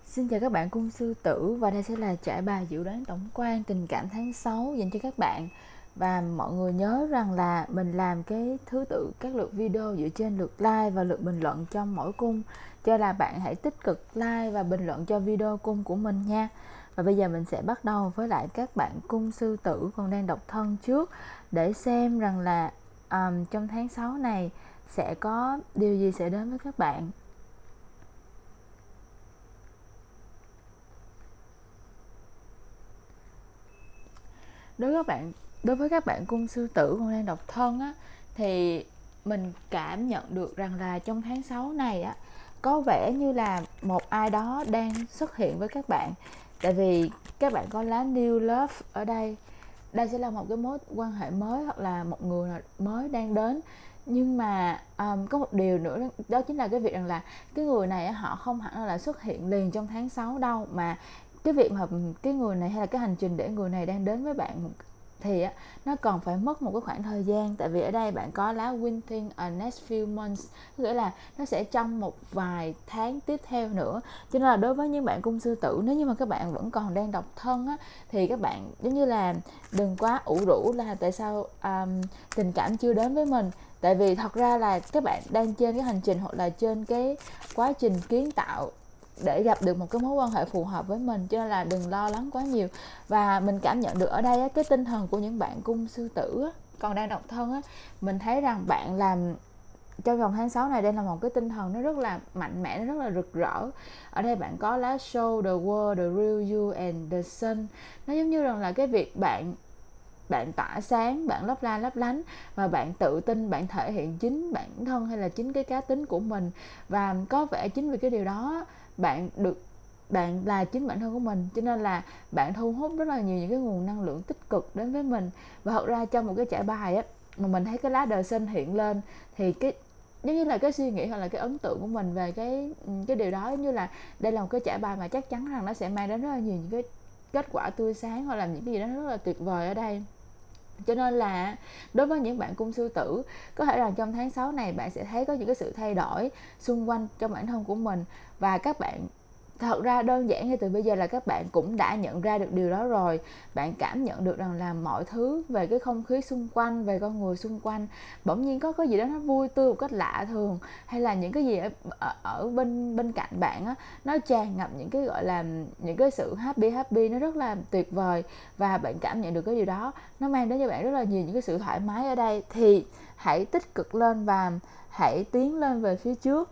Xin chào các bạn cung sư tử, và đây sẽ là trải bài dự đoán tổng quan tình cảm tháng 6 dành cho các bạn. Và mọi người nhớ rằng là mình làm cái thứ tự các lượt video dựa trên lượt like và lượt bình luận trong mỗi cung, cho là bạn hãy tích cực like và bình luận cho video cung của mình nha. Và bây giờ mình sẽ bắt đầu với lại các bạn cung sư tử còn đang độc thân trước, để xem rằng là trong tháng 6 này sẽ có điều gì sẽ đến với các bạn. Đối với các bạn cung sư tử còn đang độc thân á, thì mình cảm nhận được rằng là trong tháng 6 này á, có vẻ như là một ai đó đang xuất hiện với các bạn. Tại vì các bạn có lá New Love ở đây. Đây sẽ là một cái mối quan hệ mới, hoặc là một người mới đang đến. Nhưng mà có một điều nữa, đó chính là cái việc rằng là cái người này họ không hẳn là xuất hiện liền trong tháng 6 đâu, mà cái việc mà cái người này hay là cái hành trình để người này đang đến với bạn thì nó còn phải mất một cái khoảng thời gian. Tại vì ở đây bạn có lá within a next few months, nghĩa là nó sẽ trong một vài tháng tiếp theo nữa. Cho nên là đối với những bạn cung sư tử, nếu như mà các bạn vẫn còn đang độc thân á, thì các bạn giống như là đừng quá ủ rũ là tại sao tình cảm chưa đến với mình. Tại vì thật ra là các bạn đang trên cái hành trình, hoặc là trên cái quá trình kiến tạo để gặp được một cái mối quan hệ phù hợp với mình, cho nên là đừng lo lắng quá nhiều. Và mình cảm nhận được ở đây cái tinh thần của những bạn cung sư tử còn đang độc thân, mình thấy rằng bạn làm trong vòng tháng 6 này đây là một cái tinh thần nó rất là mạnh mẽ, nó rất là rực rỡ. Ở đây bạn có lá Show the World, the Real You and the Sun. Nó giống như rằng là cái việc bạn tỏa sáng, bạn lấp la lấp lánh, và bạn tự tin, bạn thể hiện chính bản thân hay là chính cái cá tính của mình. Và có vẻ chính vì cái điều đó bạn là chính bản thân của mình, cho nên là bạn thu hút rất là nhiều những cái nguồn năng lượng tích cực đến với mình. Và thật ra trong một cái trải bài mà mình thấy cái lá The Sun hiện lên, thì cái giống như là cái suy nghĩ hoặc là cái ấn tượng của mình về cái điều đó, giống như là đây là một cái trải bài mà chắc chắn rằng nó sẽ mang đến rất là nhiều những cái kết quả tươi sáng, hoặc là những cái gì đó rất là tuyệt vời ở đây. Cho nên là đối với những bạn cung sư tử, có thể là trong tháng 6 này bạn sẽ thấy có những cái sự thay đổi xung quanh trong bản thân của mình. Và các bạn, thật ra đơn giản như từ bây giờ là các bạn cũng đã nhận ra được điều đó rồi. Bạn cảm nhận được rằng là mọi thứ về cái không khí xung quanh, về con người xung quanh, bỗng nhiên có cái gì đó nó vui tươi một cách lạ thường, hay là những cái gì ở bên cạnh bạn nó tràn ngập những cái gọi là những cái sự happy, nó rất là tuyệt vời. Và bạn cảm nhận được cái điều đó, nó mang đến cho bạn rất là nhiều những cái sự thoải mái ở đây. Thì hãy tích cực lên và hãy tiến lên về phía trước,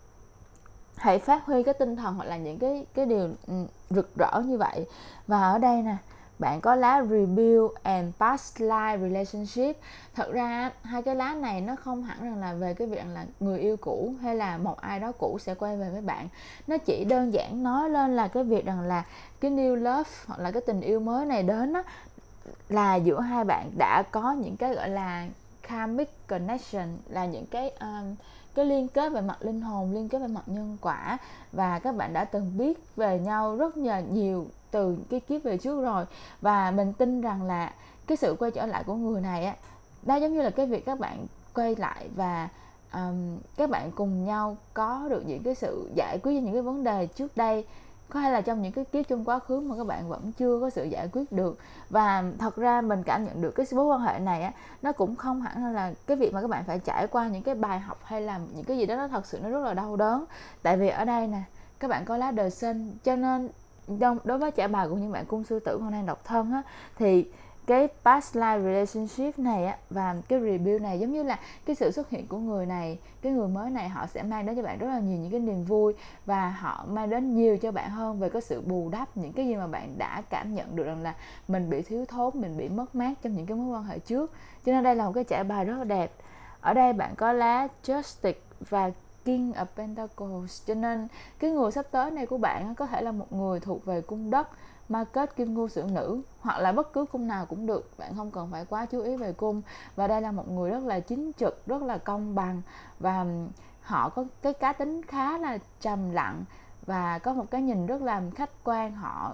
hãy phát huy cái tinh thần hoặc là những cái điều rực rỡ như vậy. Và ở đây nè, bạn có lá Rebuild and Past Life Relationship. Thật ra hai cái lá này nó không hẳn rằng là về cái việc là người yêu cũ hay là một ai đó cũ sẽ quay về với bạn. Nó chỉ đơn giản nói lên là cái việc rằng là cái new love, hoặc là cái tình yêu mới này đến là giữa hai bạn đã có những cái gọi là karmic connection, là những cái liên kết về mặt linh hồn, liên kết về mặt nhân quả. Và các bạn đã từng biết về nhau rất nhiều từ cái kiếp về trước rồi. Và mình tin rằng là cái sự quay trở lại của người này đó giống như là cái việc các bạn quay lại, và các bạn cùng nhau có được những cái sự giải quyết những cái vấn đề trước đây, có hay là trong những cái kiếp trong quá khứ mà các bạn vẫn chưa có sự giải quyết được. Và thật ra mình cảm nhận được cái mối quan hệ này nó cũng không hẳn là cái việc mà các bạn phải trải qua những cái bài học hay là những cái gì đó nó thật sự nó rất là đau đớn. Tại vì ở đây nè, các bạn có lá đời sinh, cho nên đối với trải bài của những bạn cung sư tử còn đang độc thân thì cái past life relationship này và cái rebuild này giống như là cái sự xuất hiện của người này, cái người mới này, họ sẽ mang đến cho bạn rất là nhiều những cái niềm vui, và họ mang đến nhiều cho bạn hơn về cái sự bù đắp những cái gì mà bạn đã cảm nhận được rằng là mình bị thiếu thốn, mình bị mất mát trong những cái mối quan hệ trước. Cho nên đây là một cái trải bài rất là đẹp. Ở đây bạn có lá Justice và King of Pentacles, cho nên cái người sắp tới này của bạn có thể là một người thuộc về cung đất, ma kết, kim ngưu, sử nữ, hoặc là bất cứ cung nào cũng được, bạn không cần phải quá chú ý về cung. Và đây là một người rất là chính trực, rất là công bằng, và họ có cái cá tính khá là trầm lặng và có một cái nhìn rất là khách quan. Họ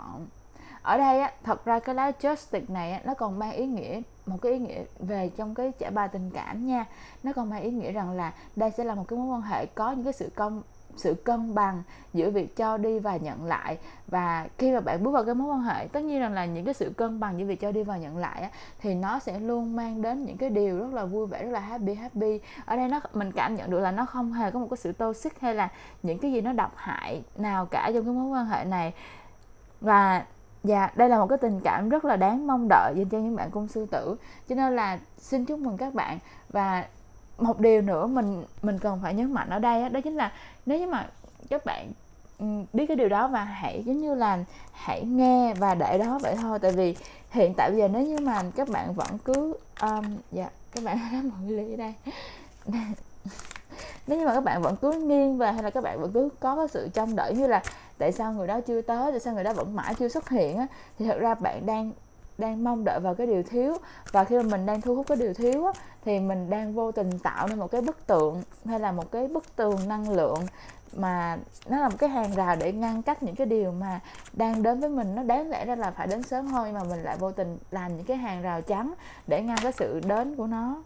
ở đây thật ra cái lá Justice này nó còn mang một cái ý nghĩa về trong cái trải bài tình cảm nha. Nó còn mang ý nghĩa rằng là đây sẽ là một cái mối quan hệ có những cái sự sự cân bằng giữa việc cho đi và nhận lại. Và khi mà bạn bước vào cái mối quan hệ, tất nhiên rằng là những cái sự cân bằng giữa việc cho đi và nhận lại á, thì nó sẽ luôn mang đến những cái điều rất là vui vẻ, rất là happy. Ở đây mình cảm nhận được là nó không hề có một cái sự toxic hay là những cái gì nó độc hại nào cả trong cái mối quan hệ này. Và đây là một cái tình cảm rất là đáng mong đợi dành cho những bạn cung sư tử. Cho nên là xin chúc mừng các bạn. Và một điều nữa mình cần phải nhấn mạnh ở đây đó chính là nếu như mà các bạn biết cái điều đó, và hãy giống như là hãy nghe và để đó vậy thôi. Tại vì hiện tại bây giờ nếu như mà các bạn vẫn cứ các bạn nói mọi ly ở đây nếu như mà các bạn vẫn cứ nghiêng về, hay là các bạn vẫn cứ có cái sự trông đợi như là tại sao người đó chưa tới, tại sao người đó vẫn mãi chưa xuất hiện á, thì thật ra bạn đang mong đợi vào cái điều thiếu. Và khi mà mình đang thu hút cái điều thiếu á, thì mình đang vô tình tạo nên một cái bức tượng, hay là một cái bức tường năng lượng, mà nó là một cái hàng rào để ngăn cách những cái điều mà đang đến với mình. Nó đáng lẽ ra là phải đến sớm hơn, nhưng mà mình lại vô tình làm những cái hàng rào trắng để ngăn cái sự đến của nó.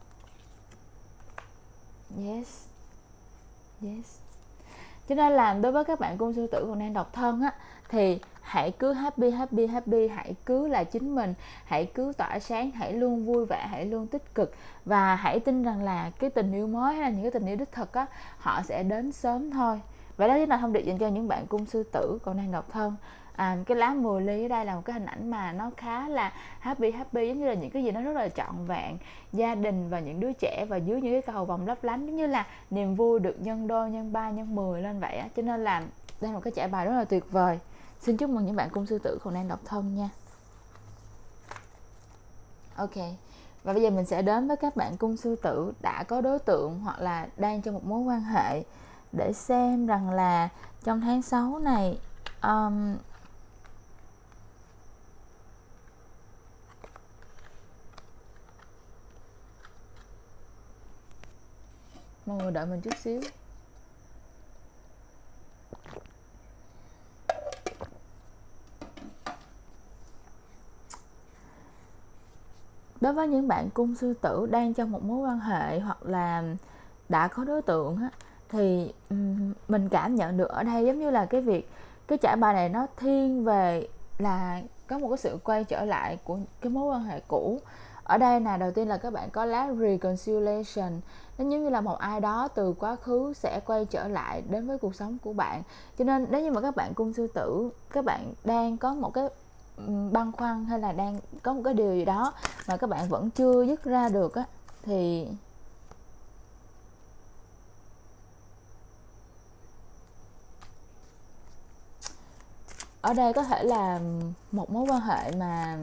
Yes. Cho nên là đối với các bạn cung sư tử còn đang độc thân á, thì hãy cứ happy, hãy cứ là chính mình, hãy cứ tỏa sáng, hãy luôn vui vẻ, hãy luôn tích cực. Và hãy tin rằng là cái tình yêu mới hay là những cái tình yêu đích thực á, họ sẽ đến sớm thôi. Và đó chính là thông điệp dành cho những bạn cung sư tử còn đang độc thân. Cái lá 10 ly ở đây là một cái hình ảnh mà nó khá là happy, giống như là những cái gì nó rất là trọn vẹn, gia đình và những đứa trẻ, và dưới những cái cầu vồng lấp lánh, giống như là niềm vui được nhân đôi, nhân 3, nhân 10 lên vậy á. Cho nên là đây là một cái trải bài rất là tuyệt vời. Xin chúc mừng những bạn cung sư tử còn đang độc thân nha. Ok, và bây giờ mình sẽ đến với các bạn cung sư tử đã có đối tượng hoặc là đang trong một mối quan hệ, để xem rằng là trong tháng 6 này mọi người đợi mình chút xíu. Đối với những bạn cung sư tử đang trong một mối quan hệ hoặc là đã có đối tượng á, thì mình cảm nhận được ở đây giống như là cái trải bài này nó thiên về là có một cái sự quay trở lại của cái mối quan hệ cũ. Ở đây là đầu tiên là các bạn có lá reconciliation, nó giống như là một ai đó từ quá khứ sẽ quay trở lại đến với cuộc sống của bạn. Cho nên nếu như mà các bạn cung sư tử, các bạn đang có một cái băn khoăn, hay là đang có một cái điều gì đó mà các bạn vẫn chưa dứt ra được á, thì ở đây có thể là một mối quan hệ mà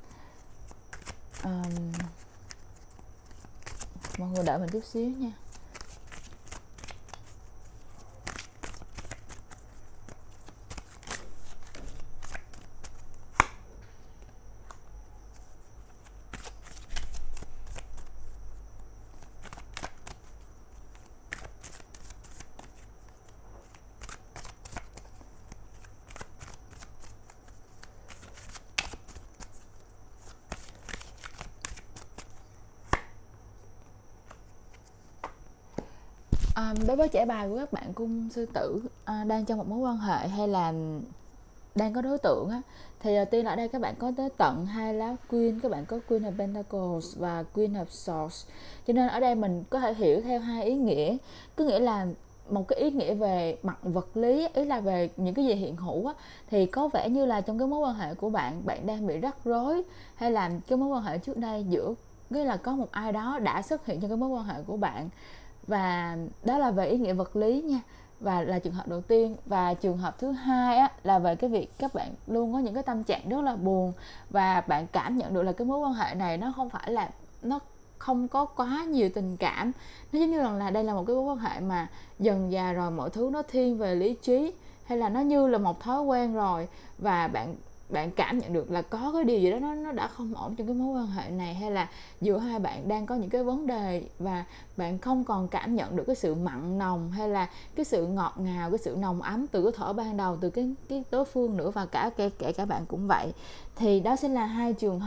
mọi người đợi mình chút xíu nha. Đối với trải bài của các bạn cung sư tử đang trong một mối quan hệ hay là đang có đối tượng á, thì đầu tiên là ở đây các bạn có tới tận 2 lá Queen, các bạn có Queen of Pentacles và Queen of Swords. Cho nên ở đây mình có thể hiểu theo hai ý nghĩa. Có nghĩa là một cái ý nghĩa về mặt vật lý, ý là về những cái gì hiện hữu á, thì có vẻ như là trong cái mối quan hệ của bạn đang bị rắc rối, hay là cái mối quan hệ trước đây giữa, nghĩa là có một ai đó đã xuất hiện trong cái mối quan hệ của bạn. Và đó là về ý nghĩa vật lý nha, và là trường hợp đầu tiên. Và trường hợp thứ hai á, là về cái việc các bạn luôn có những cái tâm trạng rất là buồn, và bạn cảm nhận được là cái mối quan hệ này nó không phải là, nó không có quá nhiều tình cảm. Nó giống như là đây là một cái mối quan hệ mà dần dà rồi mọi thứ nó thiên về lý trí, hay là nó như là một thói quen rồi, và bạn cảm nhận được là có cái điều gì đó nó đã không ổn trong cái mối quan hệ này, hay là giữa hai bạn đang có những cái vấn đề, và bạn không còn cảm nhận được cái sự mặn nồng, hay là cái sự ngọt ngào, cái sự nồng ấm từ cái thuở ban đầu từ cái đối phương nữa, và kể cả bạn cũng vậy. Thì đó sẽ là hai trường hợp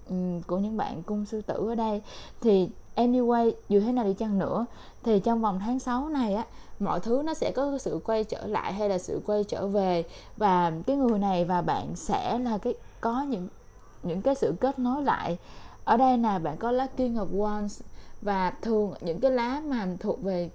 của những bạn cung sư tử ở đây. Thì anyway, dù thế nào đi chăng nữa thì trong vòng tháng 6 này á, mọi thứ nó sẽ có sự quay trở lại hay là sự quay trở về, và cái người này và bạn sẽ là có những cái sự kết nối lại. Ở đây là bạn có lá King of Wands, và thường những cái lá mà thuộc về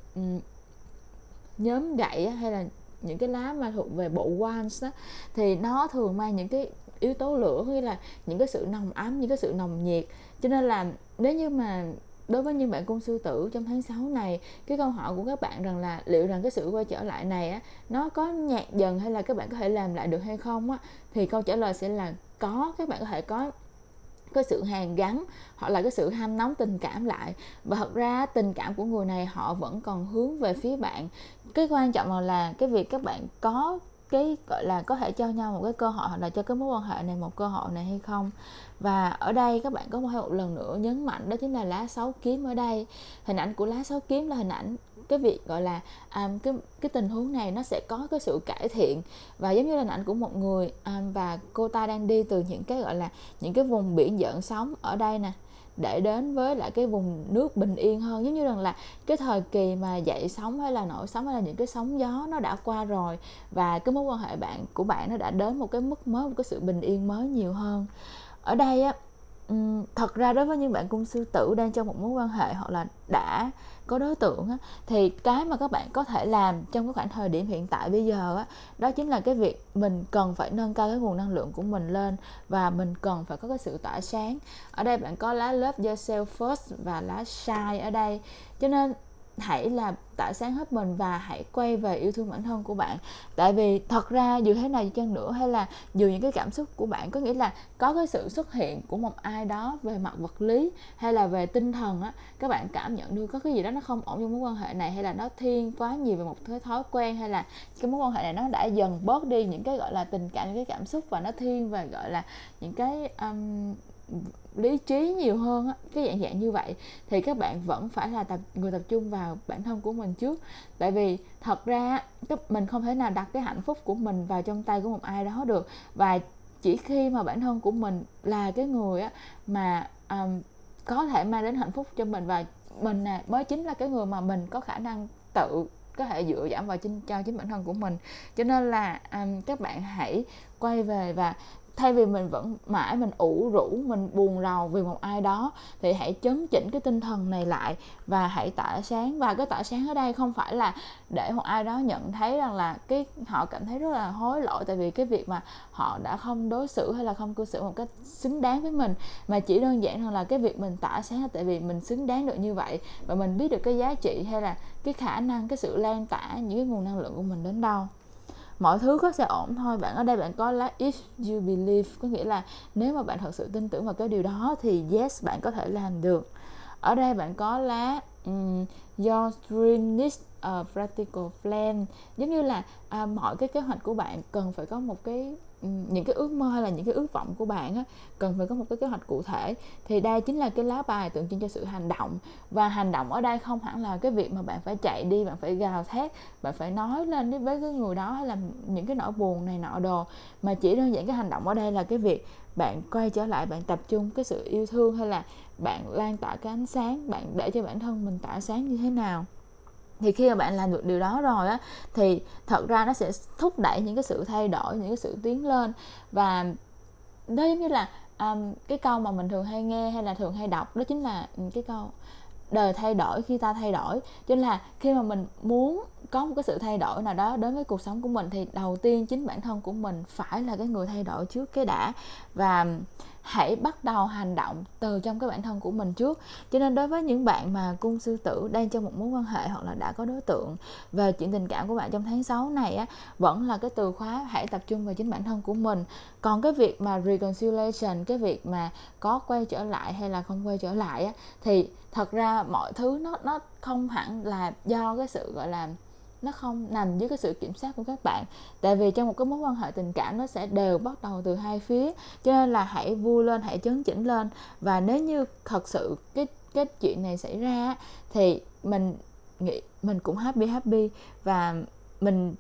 nhóm gậy hay là những cái lá mà thuộc về bộ Wands á, thì nó thường mang những cái yếu tố lửa, như là những cái sự nồng ấm, những cái sự nồng nhiệt. Cho nên là nếu như mà đối với những bạn cung sư tử trong tháng 6 này, cái câu hỏi của các bạn rằng là liệu rằng cái sự quay trở lại này á, nó có nhạt dần hay là các bạn có thể làm lại được hay không á, thì câu trả lời sẽ là có. Các bạn có thể có cái sự hàn gắn hoặc là cái sự hâm nóng tình cảm lại, và thật ra tình cảm của người này họ vẫn còn hướng về phía bạn. Cái quan trọng là cái việc các bạn có cái gọi là có thể cho nhau một cái cơ hội, hoặc là cho cái mối quan hệ này một cơ hội này hay không. Và ở đây các bạn có một lần nữa nhấn mạnh, đó chính là lá 6 kiếm. Ở đây hình ảnh của lá 6 kiếm là hình ảnh cái việc gọi là cái tình huống này nó sẽ có cái sự cải thiện, và giống như là hình ảnh của một người và cô ta đang đi từ những cái gọi là những cái vùng biển gợn sóng ở đây nè, để đến với lại cái vùng nước bình yên hơn. Giống như rằng là cái thời kỳ mà dậy sóng hay là nổi sóng hay là những cái sóng gió nó đã qua rồi, và cái mối quan hệ của bạn nó đã đến một cái mức mới, một cái sự bình yên mới nhiều hơn. Ở đây á, thật ra đối với những bạn cung sư tử đang trong một mối quan hệ hoặc là đã có đối tượng á, thì cái mà các bạn có thể làm trong cái khoảng thời điểm hiện tại bây giờ á, đó chính là cái việc mình cần phải nâng cao cái nguồn năng lượng của mình lên, và mình cần phải có cái sự tỏa sáng. Ở đây bạn có lá Love Yourself First và lá Shine ở đây, cho nên hãy là tỏa sáng hết mình và hãy quay về yêu thương bản thân của bạn. Tại vì thật ra dù thế nào chăng nữa, hay là dù những cái cảm xúc của bạn, có nghĩa là có cái sự xuất hiện của một ai đó về mặt vật lý hay là về tinh thần á, các bạn cảm nhận được có cái gì đó nó không ổn trong mối quan hệ này, hay là nó thiên quá nhiều về một cái thói quen, hay là cái mối quan hệ này nó đã dần bớt đi những cái gọi là tình cảm, những cái cảm xúc, và nó thiên về gọi là những cái lý trí nhiều hơn á, cái dạng như vậy, thì các bạn vẫn phải là người tập trung vào bản thân của mình trước. Tại vì thật ra mình không thể nào đặt cái hạnh phúc của mình vào trong tay của một ai đó được, và chỉ khi mà bản thân của mình là cái người á mà có thể mang đến hạnh phúc cho mình, và mình mới chính là cái người mà mình có khả năng tự có thể dựa dẫm vào cho chính bản thân của mình. Cho nên là các bạn hãy quay về, và thay vì mình vẫn mãi mình ủ rũ, mình buồn rầu vì một ai đó, thì hãy chấn chỉnh cái tinh thần này lại và hãy tỏa sáng. Và cái tỏa sáng ở đây không phải là để một ai đó nhận thấy rằng là họ cảm thấy rất là hối lỗi tại vì cái việc mà họ đã không đối xử hay là không cư xử một cách xứng đáng với mình, mà chỉ đơn giản rằng là cái việc mình tỏa sáng là tại vì mình xứng đáng được như vậy, và mình biết được cái giá trị hay là cái khả năng, cái sự lan tỏa những cái nguồn năng lượng của mình đến đâu. Mọi thứ sẽ ổn thôi. Bạn ở đây bạn có lá If You Believe, có nghĩa là nếu mà bạn thật sự tin tưởng vào cái điều đó thì yes, bạn có thể làm được. Ở đây bạn có lá Your Dream Needs a Practical Plan, giống như là mọi cái kế hoạch của bạn cần phải có một cái những cái ước mơ hay là những cái ước vọng của bạn á, cần phải có một cái kế hoạch cụ thể. Thì đây chính là cái lá bài tượng trưng cho sự hành động. Và hành động ở đây không hẳn là cái việc mà bạn phải chạy đi, bạn phải gào thét, bạn phải nói lên với cái người đó hay là những cái nỗi buồn này nọ đồ, mà chỉ đơn giản cái hành động ở đây là cái việc bạn quay trở lại, bạn tập trung cái sự yêu thương, hay là bạn lan tỏa cái ánh sáng, bạn để cho bản thân mình tỏa sáng như thế nào. Thì khi mà bạn làm được điều đó rồi á, thì thật ra nó sẽ thúc đẩy những cái sự thay đổi, những cái sự tiến lên. Và đó giống như là cái câu mà mình thường hay nghe hay là thường hay đọc, đó chính là cái câu đời thay đổi khi ta thay đổi. Cho nên là khi mà mình muốn có một cái sự thay đổi nào đó đến với cuộc sống của mình, thì đầu tiên chính bản thân của mình phải là cái người thay đổi trước cái đã, và hãy bắt đầu hành động từ trong cái bản thân của mình trước. Cho nên đối với những bạn mà cung sư tử đang trong một mối quan hệ hoặc là đã có đối tượng, về chuyện tình cảm của bạn trong tháng 6 này á, vẫn là cái từ khóa hãy tập trung vào chính bản thân của mình. Còn cái việc mà reconciliation, cái việc mà có quay trở lại hay là không quay trở lại á, thì thật ra mọi thứ nó không hẳn là do cái sự gọi là nó không nằm dưới cái sự kiểm soát của các bạn. Tại vì trong một cái mối quan hệ tình cảm nó sẽ đều bắt đầu từ hai phía. Cho nên là hãy vui lên, hãy chấn chỉnh lên. Và nếu như thật sự cái chuyện này xảy ra thì mình nghĩ mình cũng happy, và mình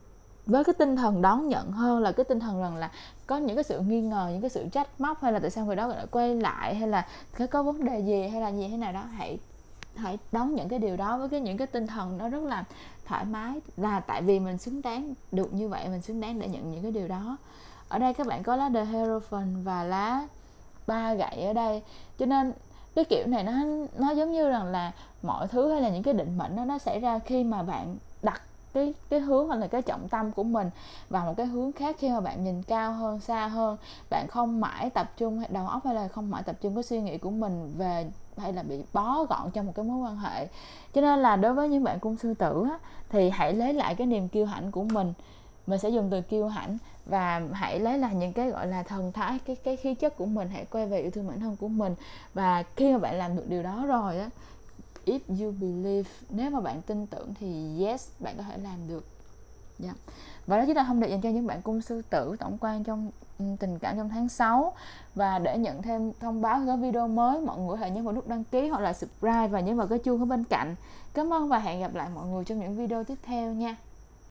với cái tinh thần đón nhận hơn là cái tinh thần rằng là có những cái sự nghi ngờ, những cái sự trách móc, hay là tại sao người đó lại quay lại, hay là có vấn đề gì hay là gì thế nào đó. Hãy đón nhận cái điều đó với những cái tinh thần nó rất là thoải mái, là tại vì mình xứng đáng được như vậy, mình xứng đáng để nhận những cái điều đó. Ở đây các bạn có lá The Hierophant và lá 3 gậy ở đây, cho nên cái kiểu này nó giống như rằng là mọi thứ hay là những cái định mệnh đó, nó xảy ra khi mà bạn đặt cái hướng hoặc là cái trọng tâm của mình vào một cái hướng khác, khi mà bạn nhìn cao hơn, xa hơn, bạn không mãi tập trung đầu óc, hay là không mãi tập trung cái suy nghĩ của mình về, hay là bị bó gọn trong một cái mối quan hệ. Cho nên là đối với những bạn cung sư tử á, thì hãy lấy lại cái niềm kiêu hãnh của mình sẽ dùng từ kiêu hãnh, và hãy lấy lại những cái gọi là thần thái, cái khí chất của mình, hãy quay về yêu thương bản thân của mình. Và khi mà bạn làm được điều đó rồi á, if you believe, nếu mà bạn tin tưởng thì yes, bạn có thể làm được. Yeah. Và đó chính là thông điệp dành cho những bạn cung sư tử tổng quan trong tình cảm trong tháng 6. Và để nhận thêm thông báo khi có video mới, mọi người hãy nhấn vào nút đăng ký hoặc là subscribe và nhấn vào cái chuông ở bên cạnh. Cảm ơn và hẹn gặp lại mọi người trong những video tiếp theo nha.